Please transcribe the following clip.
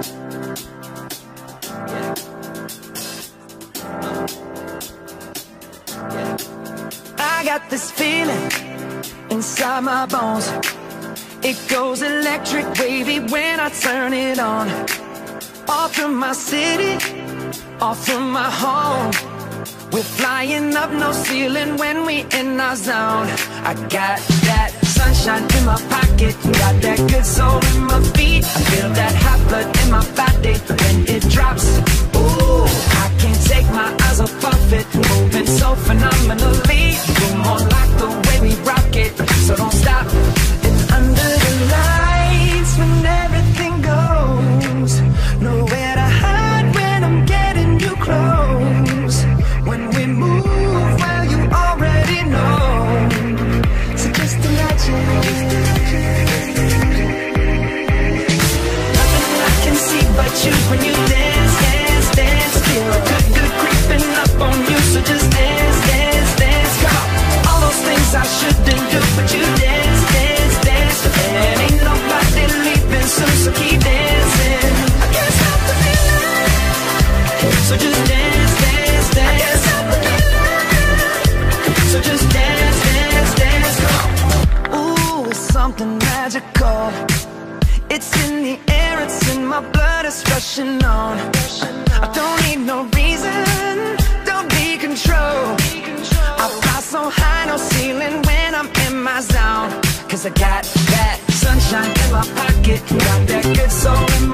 I got this feeling inside my bones. It goes electric wavy when I turn it on. All through my city, all through my home. We're flying up, no ceiling when we in our zone. I got that sunshine in my pocket, got that good soul in my feet. I feel that hot blood in my body when it drops. Ooh, I can't take my eyes off of it, moving so phenomenally. You're more like the way we rock it, so don't stop. And under the lights when everything goes, nowhere to hide when I'm getting you close. When we move, well, you already know. So just imagine. Nothing I can see but you when you dance, dance, dance. Feel a good, good creeping up on you. So just dance, dance, dance. Come on. All those things I shouldn't do, but you dance, dance, dance. And ain't nobody leaving soon, so keep dancing. I can't stop the feeling. So just dance, dance, dance. I can't stop the feeling. So just dance, dance, dance. Come on. Ooh, it's something magical. It's in the air, it's in my blood, it's rushing on. I don't need no reason, don't be control. I fly so high, no ceiling when I'm in my zone. Cause I got that sunshine in my pocket, got that good soul in my